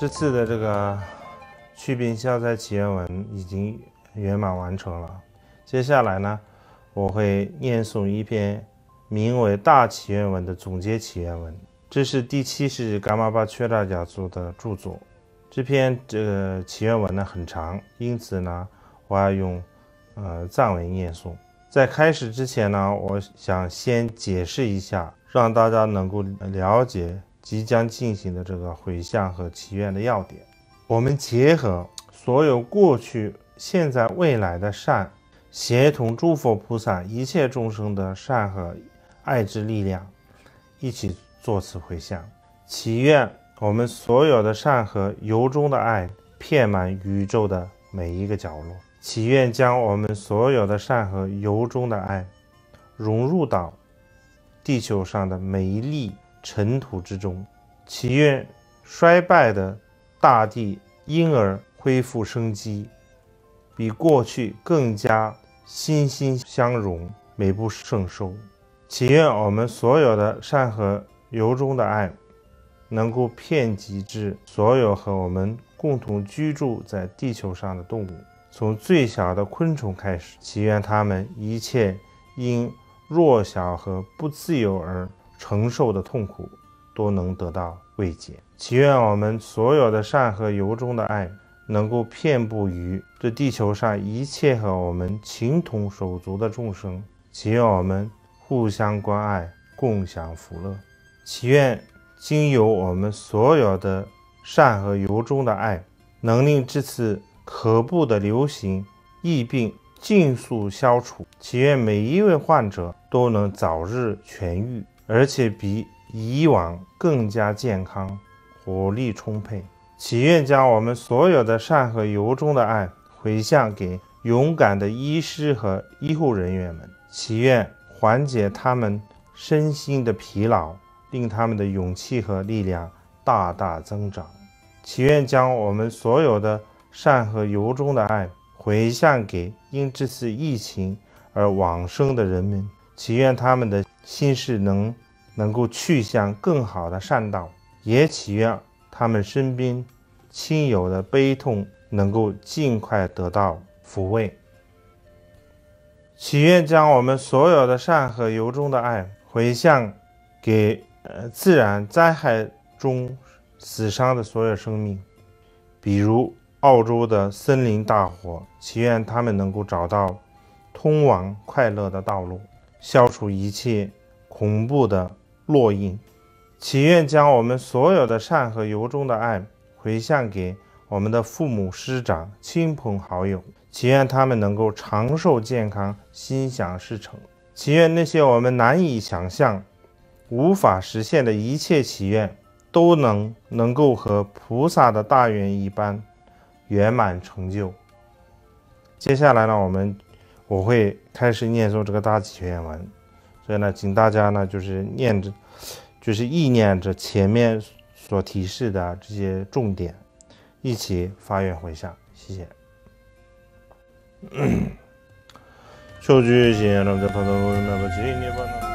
这次的这个祛病消灾祈愿文已经圆满完成了。接下来呢，我会念诵一篇名为《大祈愿文》的总结祈愿文。这是第7世噶玛巴缺大家族的著作。这篇祈愿文呢很长，因此呢，我要用藏文念诵。在开始之前呢，我想先解释一下，让大家能够了解即将进行的这个回向和祈愿的要点。我们结合所有过去、现在、未来的善，协同诸佛菩萨一切众生的善和爱之力量，一起做此回向。祈愿我们所有的善和由衷的爱遍满宇宙的每一个角落。祈愿将我们所有的善和由衷的爱融入到地球上的每一粒尘土之中。祈愿衰败的大地因而恢复生机，比过去更加欣欣相融，美不胜收。祈愿我们所有的善和由衷的爱能够遍及至所有和我们共同居住在地球上的动物，从最小的昆虫开始。祈愿它们一切因弱小和不自由而承受的痛苦都能得到慰藉。祈愿我们所有的善和由衷的爱能够遍布于这地球上一切和我们情同手足的众生。祈愿我们互相关爱，共享福乐。祈愿经由我们所有的善和由衷的爱，能令这次可怖的流行疫病尽速消除。祈愿每一位患者都能早日痊愈，而且比以往更加健康，活力充沛。祈愿将我们所有的善和由衷的爱回向给勇敢的医师和医护人员们。祈愿缓解他们身心的疲劳，令他们的勇气和力量大大增长。祈愿将我们所有的善和由衷的爱回向给因这次疫情而往生的人们。祈愿他们的心事能够去向更好的善道，也祈愿他们身边亲友的悲痛能够尽快得到抚慰。祈愿将我们所有的善和由衷的爱回向给自然灾害中死伤的所有生命，比如澳洲的森林大火。祈愿他们能够找到通往快乐的道路，消除一切恐怖的烙印。祈愿将我们所有的善和由衷的爱回向给我们的父母师长、亲朋好友。祈愿他们能够长寿健康，心想事成。祈愿那些我们难以想象、无法实现的一切祈愿都能够和菩萨的大愿一般圆满成就。接下来呢，我会开始念诵这个大祈愿文，所以呢，请大家呢就是意念着前面所提示的这些重点，一起发愿回向。谢谢。受具行，让这头头那么吉尼巴呢。